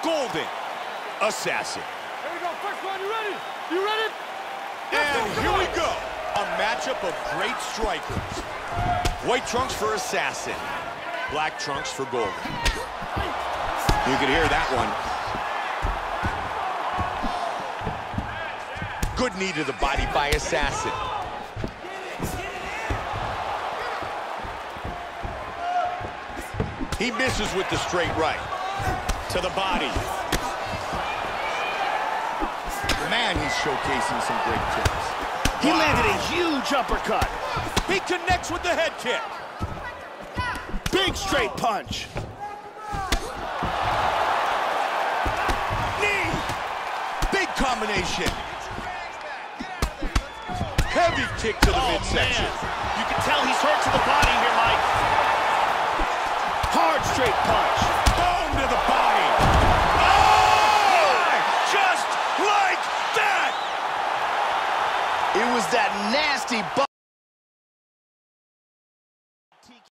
Golden Assassin. Here we go, first one, you ready? You ready? And here we go. A matchup of great strikers. White trunks for Assassin. Black trunks for Golden. You can hear that one. Good knee to the body by Assassin. He misses with the straight right. To the body. Man, he's showcasing some great kicks. He landed a huge uppercut. He connects with the head kick. Big straight punch. Knee. Big combination. Heavy kick to the midsection. Man. You can tell he's hurt to the body here, Mike. Hard straight punch. Boom to the body. Oh! Just like that. It was that nasty bump.